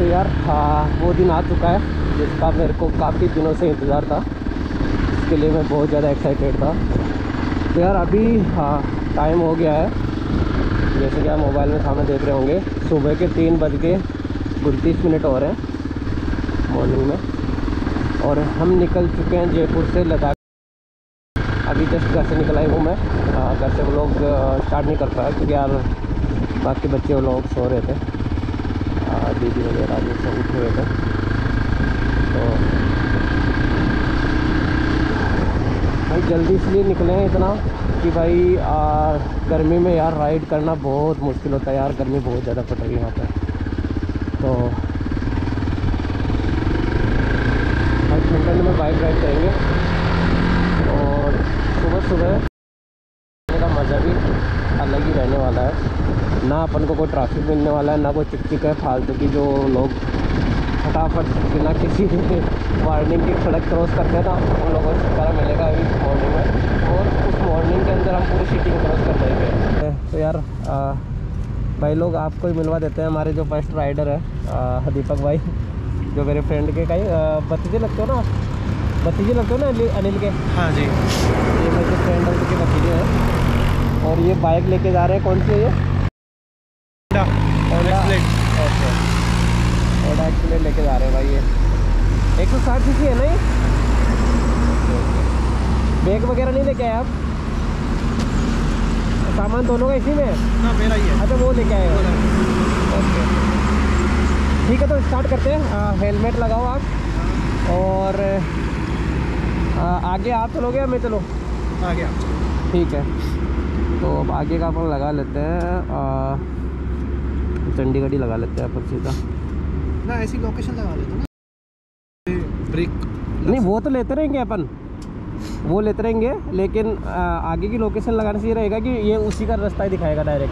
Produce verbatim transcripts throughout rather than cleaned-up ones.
यार हाँ वो दिन आ चुका है जिसका मेरे को काफ़ी दिनों से इंतज़ार था। इसके लिए मैं बहुत ज़्यादा एक्साइटेड था। तो यार अभी हाँ टाइम हो गया है, जैसे कि आप मोबाइल में सामने देख रहे होंगे, सुबह के तीन बज के उनतीस मिनट हो रहे हैं मॉर्निंग में, और हम निकल चुके हैं जयपुर से लद्दाख। अभी जस्ट घर से निकल आई हूँ मैं। घर से वो लोग स्टार्ट नहीं कर पाया क्योंकि यार बाकी बच्चे वो लोग सो रहे थे, दीदी वगैरह भी सब उठे हुए थे। तो भाई जल्दी इसलिए निकले हैं इतना कि भाई आ, गर्मी में यार राइड करना बहुत मुश्किल होता है यार, गर्मी बहुत ज़्यादा पड़ रही है यहाँ पर। तो भाई ठंड में बाइक राइड करेंगे और सुबह सुबह का मज़ा भी अलग ही रहने वाला है। ना अपन को कोई ट्रैफिक मिलने वाला है, ना कोई चिक है फालतू की, जो लोग फटाफट बिना किसी वार्निंग की सड़क क्रॉस करते हैं ना, उन लोगों को छुटकारा मिलेगा अभी मॉर्निंग में, और उस मॉर्निंग के अंदर हम पूरी सिटी को क्रॉस कर देंगे। तो यार आ, भाई लोग आपको ही मिलवा देते हैं, हमारे जो फर्स्ट राइडर है आ, दीपक भाई, जो मेरे फ्रेंड के कहीं भतीजे लगते हो ना, भतीजे लगते हो ना अनिल के। हाँ जी, ये मेरे फ्रेंड के भतीजे हैं, और ये बाइक लेके जा रहे हैं। कौन सी है ये? ओडा एक्सीलेंट लेके जा रहे हैं भाई। ये एक सौ साठ सी सी है ना ये? बैग वगैरह नहीं लेके आए आप? सामान दोनों का इसी में है ना? मेरा ही है। अच्छा वो लेके आए हो, ओके ठीक है। तो स्टार्ट करते हैं। हेलमेट लगाओ आप, और आ, आगे आप चलोगे या मैं चलो? आगे आप। ठीक है, तो अब आगे का अपन लगा लेते हैं, चंडीगढ़ ही लगा लेते हैं अपन सीधा ना, ऐसी लोकेशन लगा लेते हैं ना। ब्रेक नहीं वो तो लेते रहेंगे अपन, वो लेते रहेंगे, लेकिन आ, आगे की लोकेशन लगाने से ये रहेगा कि ये उसी का रास्ता ही दिखाएगा डायरेक्ट।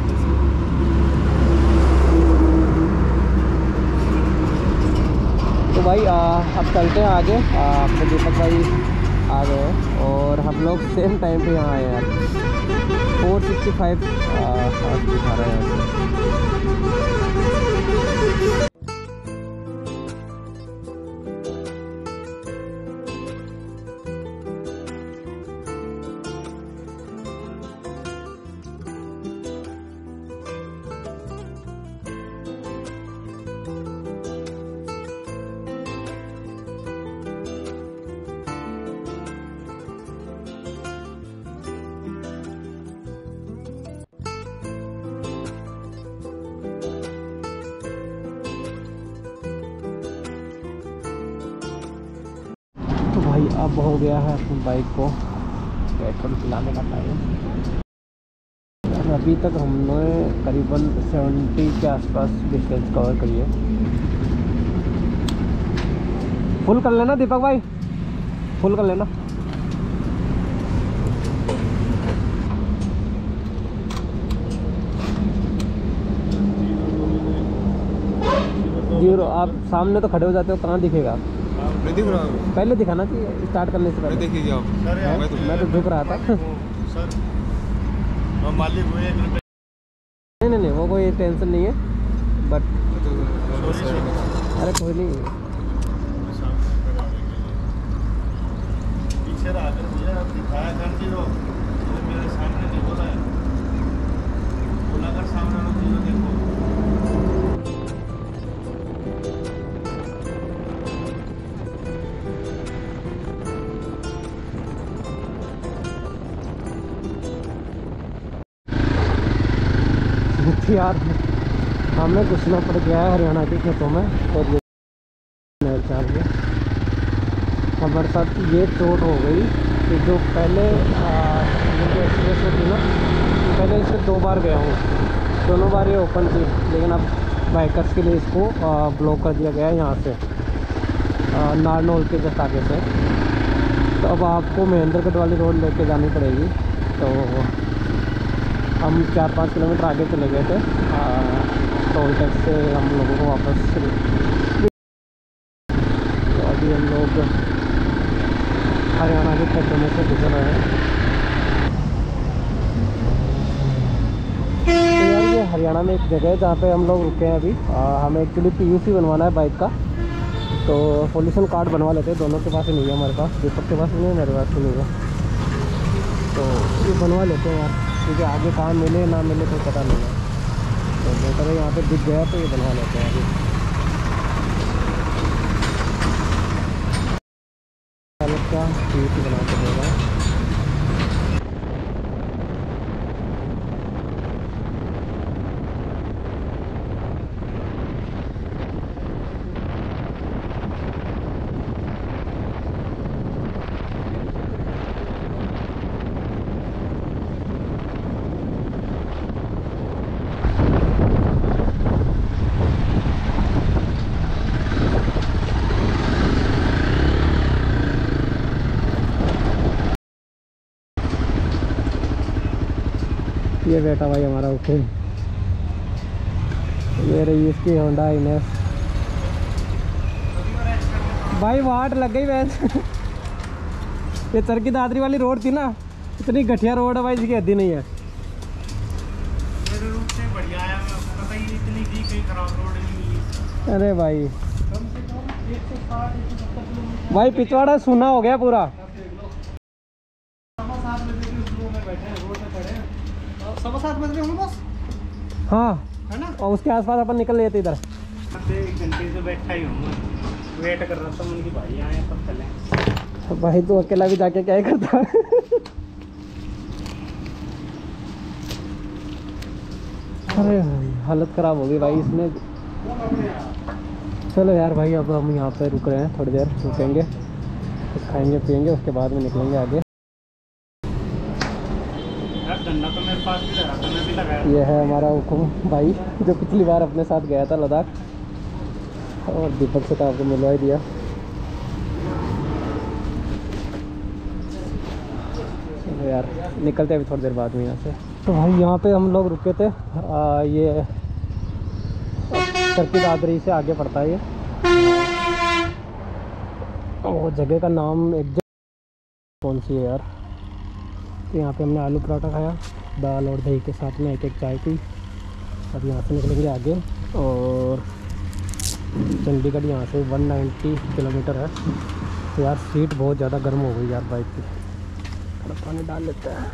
तो भाई आ, अब चलते हैं आगे। अपने दीपक भाई आ गए हैं और हम लोग सेम टाइम पे यहाँ आए हैं यार। फोर सिक्सटी फाइव दिखा रहा है यहाँ से। तो भाई अब हो गया है अपनी बाइक को पेट्रोल पिलाने का टाइम। अभी तक हमने करीबन सत्तर के आसपास डिस्टेंस कवर करी है। फुल कर लेना दीपक भाई, फुल कर लेना। जीरो, आप सामने तो खड़े हो जाते हो, कहाँ दिखेगा? मैं दिख रहा हूँ। पहले दिखाना चाहिए स्टार्ट करने से पहले। देखिए आप, मैं तो मैं तो झुक रहा था। सर मालिक हुए नहीं नहीं नहीं वो कोई टेंशन नहीं है, बट अरे कोई नहीं। पीछे आकर मुझे दिखाया कर जीरो, मेरे सामने नहीं बोला है, बोला कर सामने लोग जीरो देखो। यार हमें घुसना पड़ गया है हरियाणा के खेतों में, और ये नहर चाल के हमारे साथ ये चोट हो गई कि जो पहले जो एक्सप्रेस होती ना, पहले इससे दो बार गया हूँ, दोनों बार ये ओपन थी, लेकिन अब बाइकर्स के लिए इसको ब्लॉक कर दिया गया है यहाँ से, नारनौल के जस्ट आगे से। तो अब आपको महेंद्रगढ़ वाली रोड लेके जानी पड़ेगी। तो हम चार पाँच किलोमीटर आगे चले गए थे, टोल टैक्स से हम लोगों को वापस। तो अभी हम लोग हरियाणा के क्षेत्र में से गुजर रहे हैं। तो यार ये हरियाणा में एक जगह है जहाँ पे हम लोग रुके हैं अभी। आ, हमें एक्चुअली पीयूसी बनवाना है बाइक का, तो पोल्यूशन कार्ड बनवा लेते हैं। दोनों के पास ही नहीं है हमारे पास, दीपक के पास भी नहीं है, मेरे पास भी नहीं है, तो ये बनवा लेते हैं यार, क्योंकि आगे कहाँ मिले ना मिले कोई पता नहीं है। तो बेटर है यहाँ पे दिख गया तो ये बनवा लेते हैं अभी। का पीयूसी बना के देगा। ये बेटा भाई हमारा ओके, ये रही इसकी होंडा इनेस। भाई वाट लग गई वैसे। ये चरखी दादरी वाली रोड थी ना, इतनी घटिया रोड है भाई, इसकी हद्दी नहीं है। मेरे रूट से बढ़िया है, पता ही इतनी की कोई खराब रोड नहीं है। अरे भाई कम से कम एक सौ साठ एक सौ सत्तर किलोमीटर भाई पिछवाड़ा सुना हो गया पूरा। सवा सात बजे के उस में बैठे हैं, रोड पे खड़े हैं। सवा सात बज रहे होंगे बस, हाँ है ना? और उसके आसपास अपन निकल लेते इधर। एक घंटे से बैठा ही हूँ, वेट कर रहा था उनकी भाई आए तब चले। भाई तो अकेला भी जाके क्या ही करता। अरे भाई हालत ख़राब हो गई भाई इसमें। चलो यार भाई अब हम यहाँ पे रुक रहे हैं, थोड़ी देर रुकेंगे, कुछ खाएंगे पिएंगे, उसके बाद में निकलेंगे आगे। डंडा तो मेरे पास भी लगा था, मैं भी लगाया। ये है हमारा हुकुम भाई, जो पिछली बार अपने साथ गया था लद्दाख, और दीपक से तो आपको मिलवा ही दिया। चलो यार निकलते हैं अभी थोड़ी देर बाद में यहाँ से। तो भाई यहाँ पे हम लोग रुके थे, आ, ये चरखी दादरी से आगे पड़ता है ये, वो जगह का नाम एग्जैक्ट कौन सी है यार। तो यहाँ पे हमने आलू पराठा खाया दाल और दही के साथ में, एक एक चाय पी। अब यहाँ से निकलेंगे आगे, और चंडीगढ़ यहाँ से एक सौ नब्बे किलोमीटर है। तो यार सीट बहुत ज़्यादा गर्म हो गई यार बाइक की, थोड़ा पानी डाल लेते हैं।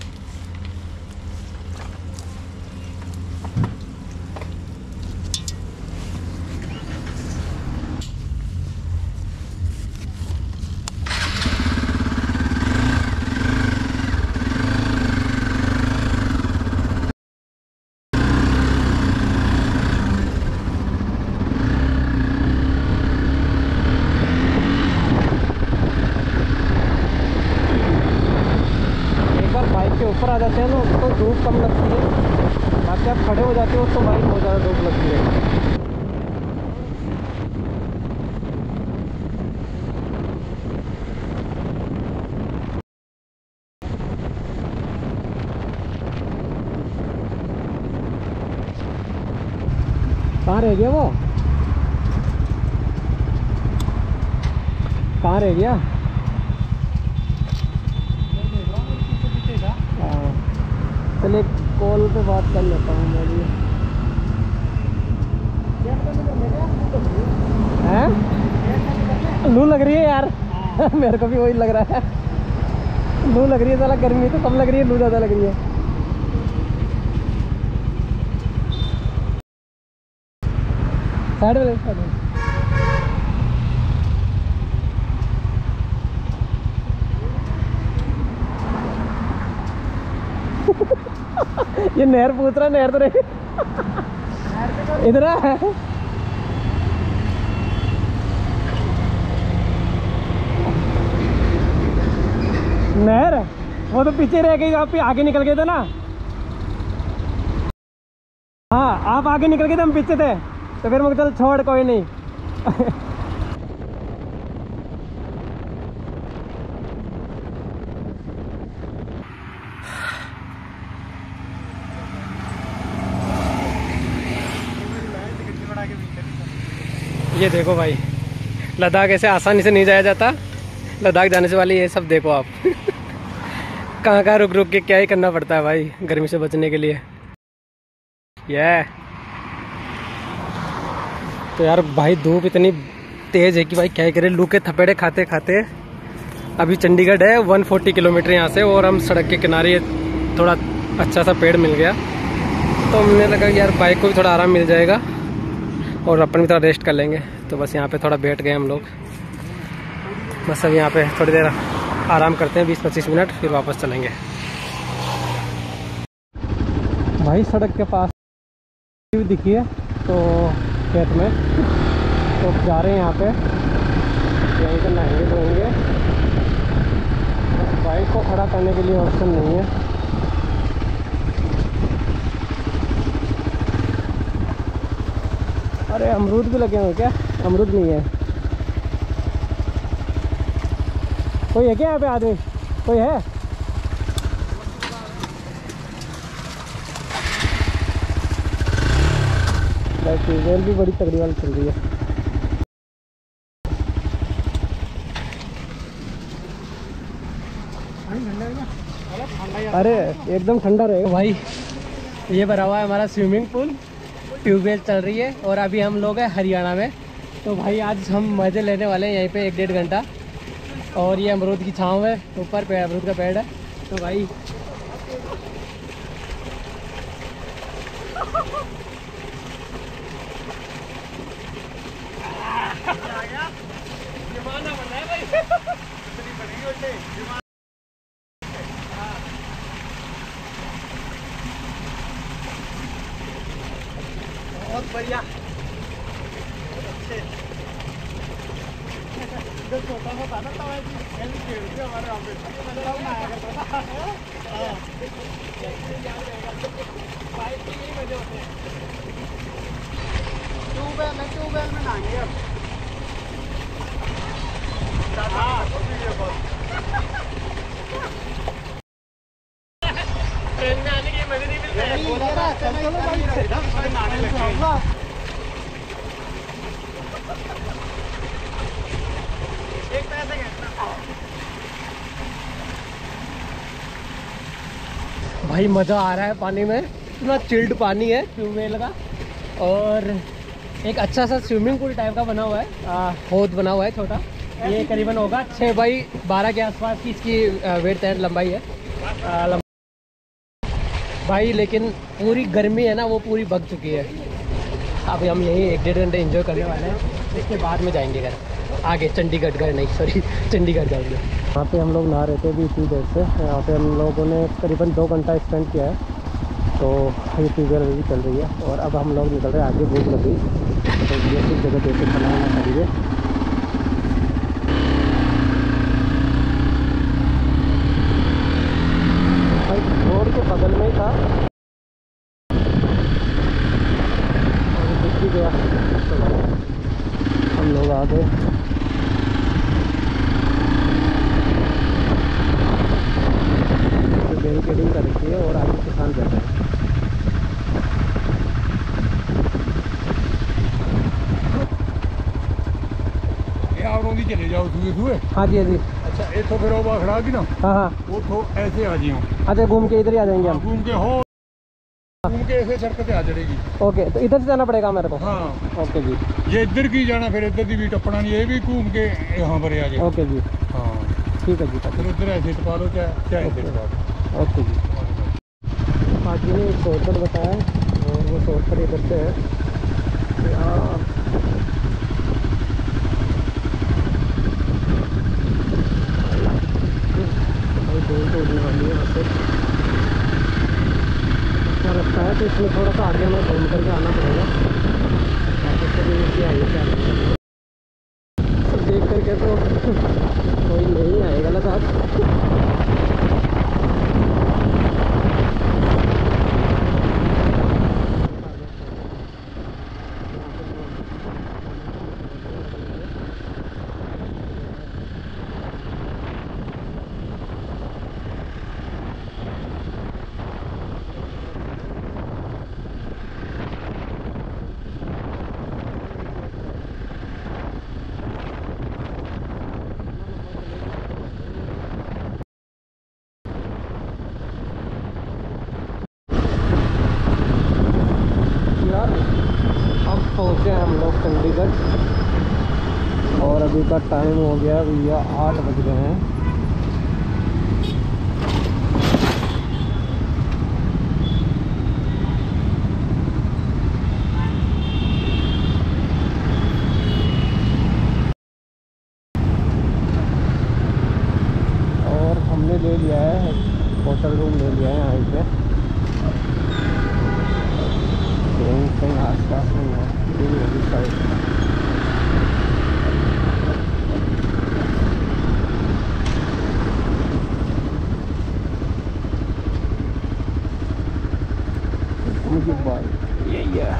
ऊपर आ जाते हैं ना तो धूप कम लगती है, बाकी आप खड़े हो जाते हो तो भाई बहुत ज़्यादा धूप लगती है। कहाँ रह गया वो, कहाँ रह गया? चलिए कॉल पे बात कर लेता हूँ मैं भी। हैं लू लग रही है यार। मेरे को भी वही लग रहा है, लू लग रही है, साला गर्मी तो कम लग रही है, लू ज़्यादा लग रही है। साइड में साइड में ये नहर पूछ रहा, नहर तो नहीं इधर है। नहर वो तो पीछे रह गई, आप आगे निकल गए थे ना। हाँ आप आगे निकल गए थे, हम पीछे थे, तो फिर मुझे चल छोड़ कोई नहीं। ये देखो भाई लद्दाख ऐसे आसानी से नहीं जाया जाता, लद्दाख जाने से वाली ये सब देखो आप। कहाँ कहाँ रुक रुक के क्या ही करना पड़ता है भाई गर्मी से बचने के लिए। ये तो यार भाई धूप इतनी तेज है कि भाई क्या करे, लू के थपेड़े खाते खाते अभी चंडीगढ़ है एक सौ चालीस किलोमीटर यहाँ से, और हम सड़क के किनारे थोड़ा अच्छा सा पेड़ मिल गया तो हमने लगा यार बाइक को भी थोड़ा आराम मिल जाएगा और अपन भी थोड़ा रेस्ट कर लेंगे। तो बस यहाँ पे थोड़ा बैठ गए हम लोग, बस अब यहाँ पे थोड़ी देर आराम करते हैं बीस पच्चीस मिनट, फिर वापस चलेंगे। भाई सड़क के पास दिखी है तो खेत में, तो जा रहे हैं यहाँ पे, यहीं से नहाएंगे धोएंगे। बाइक को खड़ा करने के लिए ऑप्शन नहीं है। अरे अमरूद भी लगे हुए क्या? अमरूद नहीं है। कोई है क्या यहाँ पे आदमी? कोई है? ट्यूबवेल भी बड़ी तगड़ी वाली चल रही है। अरे एकदम ठंडा रहेगा भाई। ये भरा हुआ है हमारा स्विमिंग पूल, ट्यूबवेल चल रही है और अभी हम लोग हैं हरियाणा में। तो भाई आज हम मज़े लेने वाले हैं यहीं पे एक डेढ़ घंटा। और ये अमरूद की छाँव है, ऊपर पेड़ अमरूद का पेड़ है। तो भाई बहुत बढ़िया। छोटा सा था ना तो हमारे ट्यूबवेल में ट्यूबवेल में नहाएंगे अब। ट्रेन में आने की मजे नहीं मिलते। भाई मज़ा आ रहा है पानी में, इतना चिल्ड पानी है ट्यूबवेल का। और एक अच्छा सा स्विमिंग पूल टाइप का बना हुआ है, आ, होद बना हुआ है छोटा। ये करीबन होगा छः बाई बारह के आसपास की इसकी वेट एंड लंबाई है। आ, लंब... भाई लेकिन पूरी गर्मी है ना वो पूरी भग चुकी है। अभी हम यहीं एक डेढ़ घंटे एंजॉय करने वाले हैं, इसके बाद में जाएंगे घर आगे, चंडीगढ़ घर नहीं सॉरी चंडीगढ़ जाएंगे। यहाँ पे हम लोग नहा रहे थे भी इतनी देर से, यहाँ पे हम लोगों ने करीबन दो घंटा स्पेंड किया है। तो ये ट्यूबवेल भी चल रही है और अब हम लोग निकल रहे हैं आगे, भूख लगी तो ये कुछ जगह देख के बनाना चाहिए। भाई रोड के बगल में ही था और दिख भी गया, हम लोग आ गए। बैरिकेडिंग कर रखी है और आगे किसान बैठे हैं। चले जाओ सुबह सुबह। हाँ जी हाँ जी। अच्छा इतो फिर वो खड़ा की ना। हाँ हाँ वो तो ऐसे आ जाओ। अच्छा घूम के इधर ही आ जाएंगे हम। घूम के हो घूम के ऐसे सड़क पे आ जाएगी। ओके तो इधर से जाना पड़ेगा मेरे को। हाँ ओके जी। ये इधर की जाना, फिर इधर की भी टप्पना नहीं, ये भी घूम के यहाँ पर आ जाए। ओके जी हाँ ठीक है जी। फिर उधर ऐसे टपा लो चाहे चाहे इधर टपा लो। ओके जी। बाकी ने एक शॉर्टकट बताया और वो शॉर्टकट इधर से है। अच्छा रास्ता है तो इसमें थोड़ा सा आगे हमें घूम करके आना पड़ेगा। सब देख करके तो कोई नहीं आएगा ना साहब। अभी का टाइम हो गया भैया आठ बज गए हैं। और हमने ले लिया है होटल रूम, ले लिया है यहाँ पे, कहीं कहीं आस पास नहीं है, ये होगी साइड। मुझे बाइक यही है।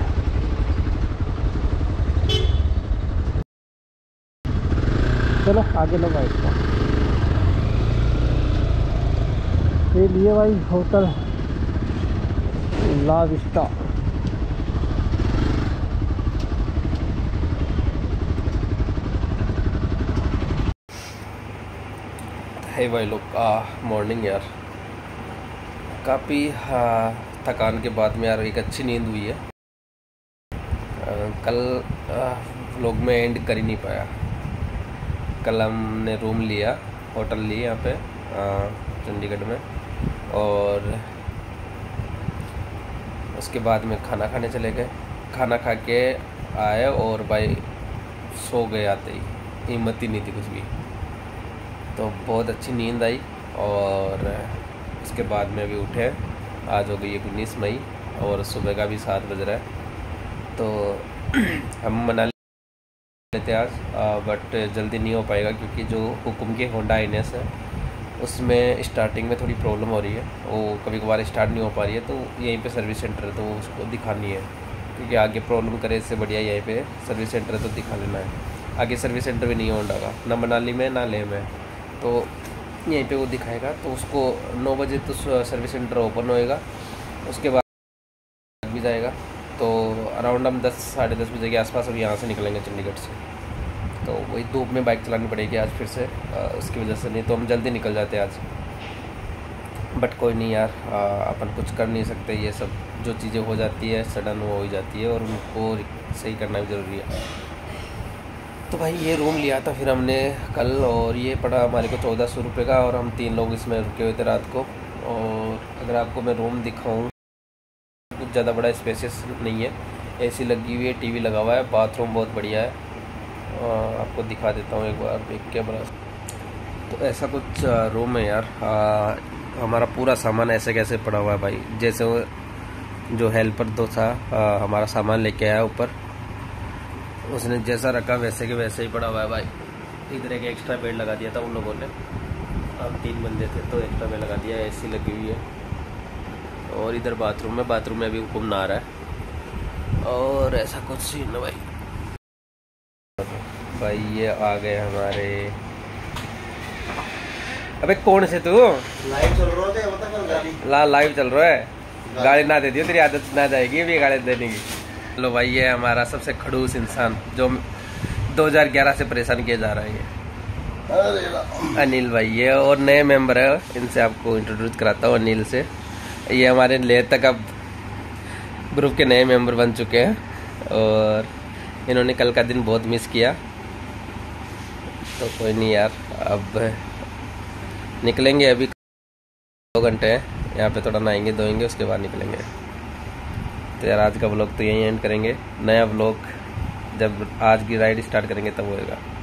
चलो आगे लो बाइक को। ये लिए भाई होटल ला विस्टा। है भाई लोग का मॉर्निंग यार, काफ़ी थकान के बाद में यार एक अच्छी नींद हुई है। आ, कल व्लॉग में एंड कर ही नहीं पाया। कल हमने रूम लिया, होटल ली यहाँ पे चंडीगढ़ में, और उसके बाद में खाना खाने चले गए। खाना खा के आए और भाई सो गए आते ही, हिम्मत ही नहीं थी कुछ भी। तो बहुत अच्छी नींद आई और उसके बाद में अभी उठे। आज हो गई है उन्नीस मई और सुबह का भी सात बज रहा है। तो हम मनाली थे आज, बट जल्दी नहीं हो पाएगा क्योंकि जो हुकुम की होंडा इनेस है उसमें स्टार्टिंग में थोड़ी प्रॉब्लम हो रही है, वो कभी कभार स्टार्ट नहीं हो पा रही है। तो यहीं पे सर्विस सेंटर है तो उसको दिखानी है, क्योंकि आगे प्रॉब्लम करे इससे बढ़िया यहीं पे सर्विस सेंटर है तो दिखा लेना है। आगे सर्विस सेंटर भी नहीं है होंडा का, ना मनाली में ना लेह में, तो यहीं पे वो दिखाएगा। तो उसको नौ बजे तो सर्विस सेंटर ओपन होएगा, उसके बाद भी जाएगा। तो अराउंड हम दस साढ़े दस बजे के आसपास अभी यहाँ से निकलेंगे चंडीगढ़ से। तो वही धूप में बाइक चलानी पड़ेगी आज फिर से, आ, उसकी वजह से, नहीं तो हम जल्दी निकल जाते आज। बट कोई नहीं यार, आ, अपन कुछ कर नहीं सकते। ये सब जो चीज़ें हो जाती है सडन वो हो ही जाती है और उनको सही करना भी ज़रूरी है। तो भाई ये रूम लिया था फिर हमने कल, और ये पड़ा हमारे को चौदह सौ रुपये का, और हम तीन लोग इसमें रुके हुए थे रात को। और अगर आपको मैं रूम दिखाऊँ, कुछ ज़्यादा बड़ा स्पेसियस नहीं है, एसी लगी हुई है, टीवी लगा हुआ है, बाथरूम बहुत बढ़िया है। आ, आपको दिखा देता हूँ एक बार देख के बड़ा। तो ऐसा कुछ रूम है यार। आ, हमारा पूरा सामान ऐसे कैसे पड़ा हुआ है भाई, जैसे जो हेल्पर दो था आ, हमारा सामान लेके आया ऊपर, उसने जैसा रखा वैसे के वैसे ही पड़ा हुआ है भाई। इधर एक एक्स्ट्रा बेड लगा दिया था उन लोगों ने, हम तीन बंदे थे तो एक्स्ट्रा बेड लगा दिया, एसी लगी हुई है। और इधर बाथरूम है, बाथरूम में अभी हुक्म ना आ रहा है। और ऐसा कुछ सीन है भाई। भाई ये आ गए हमारे। अबे कौन से तू? लाइव चल रहा है, बता गाड़ी ला लाइव चल रहा है, गाड़ी ना दे दियो, तेरी आदत ना जाएगी अभी गाड़ी देने की। लो भाई ये हमारा सबसे खड़ूस इंसान जो दो हज़ार ग्यारह से परेशान किया जा रहा है, ये अनिल भाई। ये और नए मेंबर है, इनसे आपको इंट्रोड्यूस कराता हूँ अनिल से। ये हमारे लेह तक अब ग्रुप के नए मेंबर बन चुके हैं और इन्होंने कल का दिन बहुत मिस किया। तो कोई नहीं यार, अब निकलेंगे, अभी दो घंटे हैं यहाँ पे, थोड़ा नहाएंगे धोएंगे उसके बाद निकलेंगे। तो यार आज का व्लॉग तो यहीं एंड करेंगे, नया व्लॉग जब आज की राइड स्टार्ट करेंगे तब होएगा।